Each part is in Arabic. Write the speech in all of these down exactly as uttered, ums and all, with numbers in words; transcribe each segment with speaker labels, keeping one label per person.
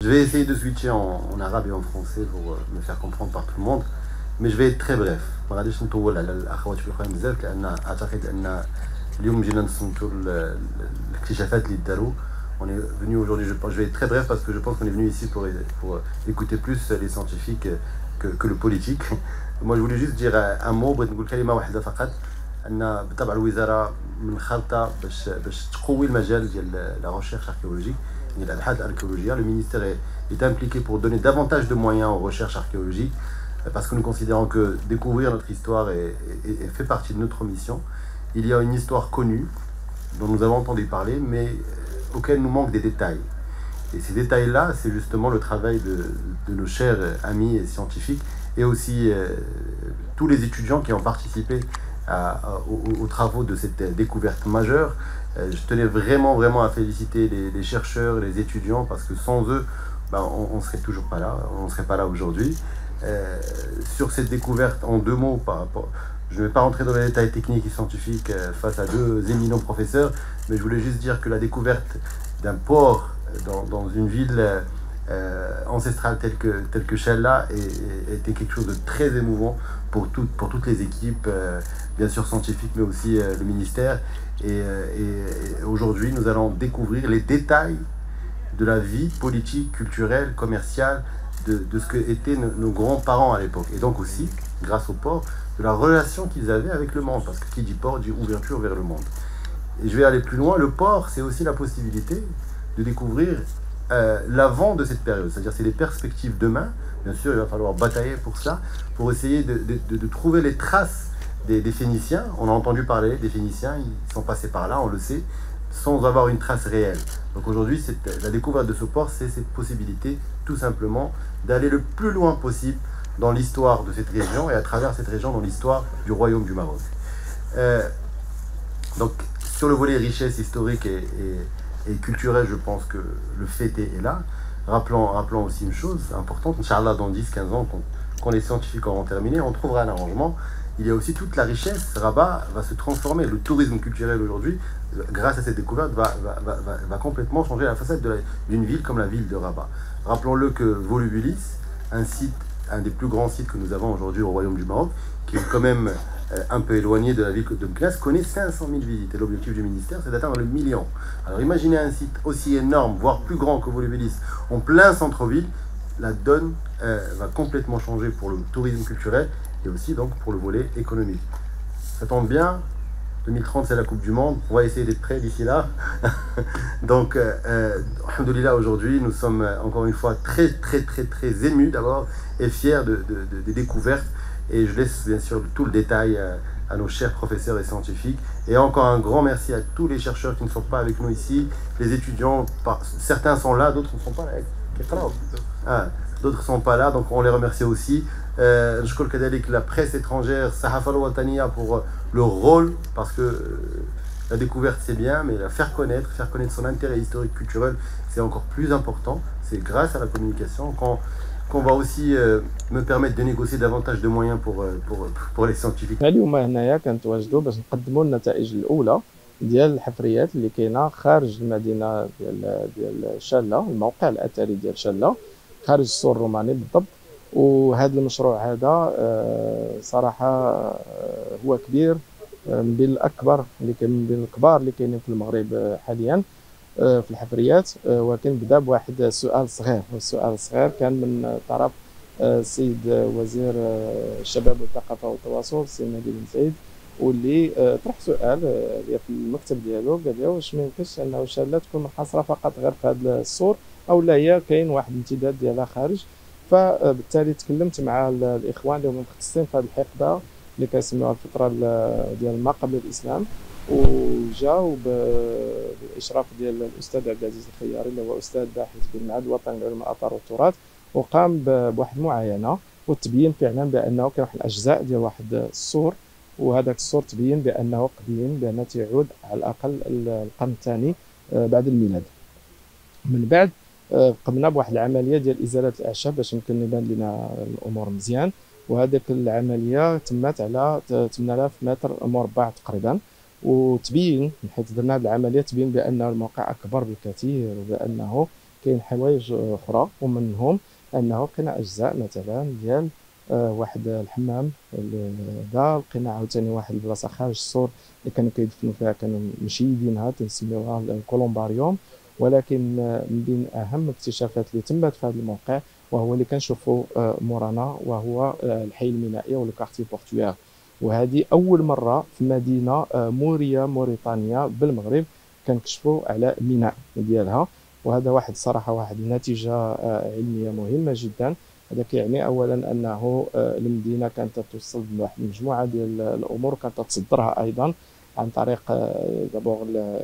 Speaker 1: Je vais essayer de switcher en, en arabe et en français pour euh, me faire comprendre par tout le monde, mais je vais être très bref. ما غاديش نطول على الاخوات في الاخرين بزاف لان اعتقد ان اليوم جينا نصنتوا الاكتشافات اللي داروا. On est venu aujourd'hui, je, je vais être très bref parce que je pense qu'on est venu ici pour, pour écouter plus les scientifiques que, que le politique. Moi je voulais juste dire un mot, بغيت نقول كلمة واحدة فقط، أن بالطبع الوزارة من خالطة باش باش تقوي المجال ديال لا recherche archéologique، يعني الأبحاث الأرchéologique. Le ministère est, est impliqué pour donner davantage de moyens aux recherches archéologiques parce que nous considérons que découvrir notre histoire est, est, est fait partie de notre mission. Il y a une histoire connue dont nous avons entendu parler, mais auquel nous manquent des détails. Et ces détails-là, c'est justement le travail de, de nos chers amis et scientifiques et aussi euh, tous les étudiants qui ont participé à, à, aux, aux travaux de cette découverte majeure. Euh, je tenais vraiment, vraiment à féliciter les, les chercheurs, les étudiants, parce que sans eux, ben, on ne serait toujours pas là, on ne serait pas là aujourd'hui. Euh, sur cette découverte, en deux mots, par rapport, je ne vais pas rentrer dans les détails techniques et scientifiques euh, face à deux éminents professeurs, mais je voulais juste dire que la découverte d'un port dans, dans une ville euh, ancestrale telle que, telle que Chella était quelque chose de très émouvant pour, tout, pour toutes les équipes, euh, bien sûr scientifiques, mais aussi euh, le ministère. Et, et, et aujourd'hui, nous allons découvrir les détails de la vie politique, culturelle, commerciale, de, de ce que étaient nos, nos grands-parents à l'époque. Et donc aussi, grâce au port, de la relation qu'ils avaient avec le monde, parce que qui dit port dit ouverture vers le monde. Et je vais aller plus loin, le port, c'est aussi la possibilité de découvrir euh, l'avant de cette période, c'est-à-dire c'est les perspectives demain. Bien sûr, il va falloir batailler pour ça, pour essayer de, de, de, de trouver les traces des, des Phéniciens. On a entendu parler des Phéniciens, ils sont passés par là, on le sait, sans avoir une trace réelle. Donc aujourd'hui, la découverte de ce port, c'est cette possibilité, tout simplement, d'aller le plus loin possible dans l'histoire de cette région et à travers cette région dans l'histoire du royaume du Maroc. Euh, donc, sur le volet richesse historique et, et, et culturelle, je pense que le fait est, est là. Rappelons, rappelons aussi une chose importante, Inch'Allah, dans dix quinze ans, quand, quand les scientifiques auront terminé, on trouvera un arrangement. Il y a aussi toute la richesse. Rabat va se transformer. Le tourisme culturel aujourd'hui, grâce à cette découverte, va, va, va, va, va complètement changer la façade d'une ville comme la ville de Rabat. Rappelons-le que Volubilis, un site, un des plus grands sites que nous avons aujourd'hui au Royaume du Maroc, qui est quand même euh, un peu éloigné de la ville de Meknès, connaît cinq cent mille visites. Et l'objectif du ministère, c'est d'atteindre le million. Alors imaginez un site aussi énorme, voire plus grand que Volubilis, en plein centre-ville. La donne euh, va complètement changer pour le tourisme culturel et aussi donc pour le volet économique. Ça tombe bien, deux mille trente c'est la Coupe du Monde, on va essayer d'être prêts d'ici là. Donc, euh, alhamdoulilah, aujourd'hui, nous sommes encore une fois très très très très émus d'abord et fiers de, de, de, des découvertes. Et je laisse bien sûr tout le détail à, à nos chers professeurs et scientifiques. Et encore un grand merci à tous les chercheurs qui ne sont pas avec nous ici, les étudiants, certains sont là, d'autres ne sont pas là. Ah, d'autres ne sont pas là, donc on les remercie aussi. Euh, je crois que la presse étrangère, Sahafa al-Wataniya pour le rôle, parce que euh, la découverte c'est bien, mais la faire connaître, faire connaître son intérêt historique, culturel, c'est encore plus important. C'est grâce à la communication qu'on qu'on va aussi euh, me permettre de négocier davantage de moyens pour, euh, pour, pour les scientifiques.
Speaker 2: اليوم هنايا كنتواجدوا باش نقدموا النتائج الاولى ديال الحفريات اللي كاينه خارج المدينه ديال ديال شاله، الموقع الاثري ديال شاله خارج السور الروماني بالضبط. وهذا المشروع هذا صراحه هو كبير، من بين الاكبر اللي كاين من بين الكبار اللي كاينين في المغرب حاليا في الحفريات. ولكن بدا بواحد سؤال صغير، والسؤال الصغير كان من طرف السيد وزير الشباب والثقافه والتواصل السي نبيل بن سعيد، واللي طرح سؤال في المكتب ديالو، قال له واش ما يمكنش انه شاله تكون محاصره فقط غير في هذا السور او لا هي كاين واحد الامتداد ديالها خارج. فبالتالي تكلمت مع الاخوان اللي هما مختصين في هذه الحقبه اللي كيسميوها الفتره ديال ما قبل الاسلام، وجاوا بالاشراف ديال الاستاذ عبد العزيز الخياري اللي هو استاذ باحث في المعهد الوطني للعلوم الاثار والتراث، وقام بواحد المعاينه وتبين فعلا بانه كاين واحد الاجزاء ديال واحد السور، وهذاك السور تبين بانه قديم، بانه تعود على الاقل القرن الثاني بعد الميلاد. من بعد قمنا بواحد العمليه ديال ازاله الاعشاب باش يمكن يبان لنا الامور مزيان، وهذيك العمليه تمت على ثمانية آلاف متر مربع تقريبا. وتبين من حيث درنا هذه العمليه تبين بان الموقع اكبر بكثير، وبانه كاين حوايج اخرى، ومنهم انه لقينا اجزاء مثلا ديال آه، واحد الحمام هذا، لقينا عاوتاني واحد البلاصه خارج السور اللي كانوا كيدفنوا فيها، كانوا مشيدينها تنسميوها الكولومباريوم. ولكن آه، من بين اهم الاكتشافات اللي تمت في هذا الموقع وهو اللي كنشوفوا آه، مورانا، وهو آه، الحي المينائي او الكارتي بورتوير. وهذه اول مره في مدينه آه، موريا موريتانيا بالمغرب كنكشفوا على ميناء ديالها. وهذا واحد صراحه واحد النتيجه آه، علميه مهمه جدا. هذا كيعني اولا انه آه، المدينه كانت توصل لواحد المجموعه ديال الامور، كانت تصدرها ايضا عن طريق آه، دابور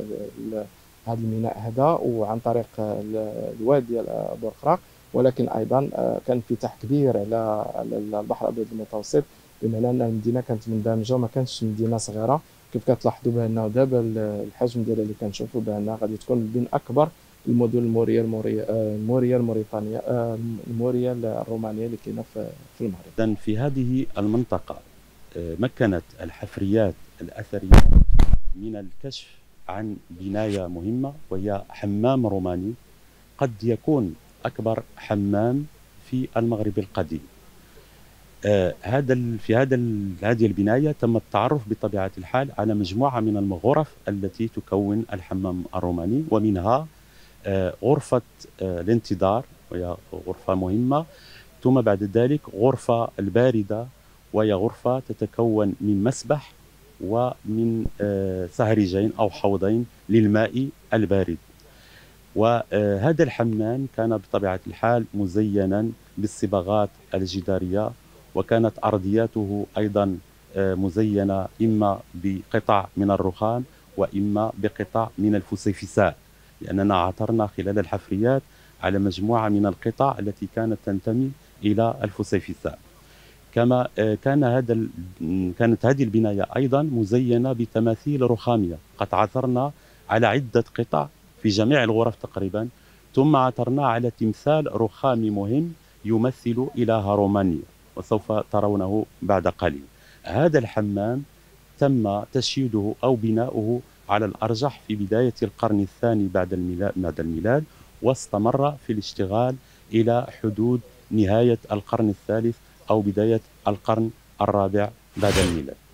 Speaker 2: هذا الميناء هذا، وعن طريق آه، الواد ديال آه، بورقراق. ولكن ايضا آه، كان انفتاح كبير على على البحر الابيض المتوسط، بمعنى ان المدينه كانت مندمجه وما كانتش مدينه صغيره كيف كتلاحظوا بانه دابا الحجم ديالها اللي كنشوفوا بانها غادي تكون من اكبر المدن الموريه الموريه آه، الموريه الموريتانيه آه، الموريه الرومانيه اللي كاينه في في المغرب.
Speaker 3: إذن في هذه المنطقة آه، مكنت الحفريات الأثرية من الكشف عن بناية مهمة، وهي حمام روماني قد يكون أكبر حمام في المغرب القديم. آه، هذا ال- في هذا ال- هذه البناية تم التعرف بطبيعة الحال على مجموعة من الغرف التي تكون الحمام الروماني، ومنها آه، غرفة آه، الانتظار، وهي غرفة مهمة. ثم بعد ذلك غرفة الباردة، وهي غرفة تتكون من مسبح ومن آه، سهرجين أو حوضين للماء البارد. وهذا الحمام كان بطبيعة الحال مزينا بالصبغات الجدارية، وكانت أرضياته أيضا آه، مزينة إما بقطع من الرخام وإما بقطع من الفسيفساء، لأننا عثرنا خلال الحفريات على مجموعة من القطع التي كانت تنتمي إلى الفسيفساء. كما آه، كان هذا ال- م، كانت هذه البناية أيضا مزينة بتماثيل رخامية، قد عثرنا على عدة قطع في جميع الغرف تقريبا. ثم عثرنا على تمثال رخامي مهم يمثل إله رومانيا، وسوف ترونه بعد قليل. هذا الحمام تم تشييده أو بناؤه على الأرجح في بداية القرن الثاني بعد الميلاد بعد الميلاد واستمر في الاشتغال إلى حدود نهاية القرن الثالث أو بداية القرن الرابع بعد الميلاد.